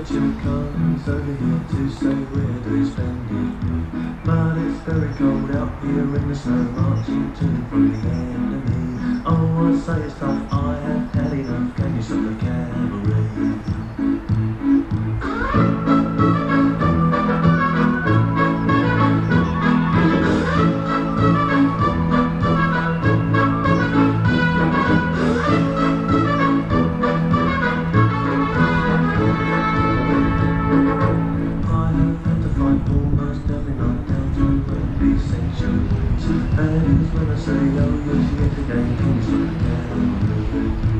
attitude comes over here to say we're very splendid. But it's very cold out here in the snow, marching to and from the enemy. Oh, I say it's tough, I have had enough, can you stop the cavalry? And when I say, oh, yes, yet again, can you stop the cavalry?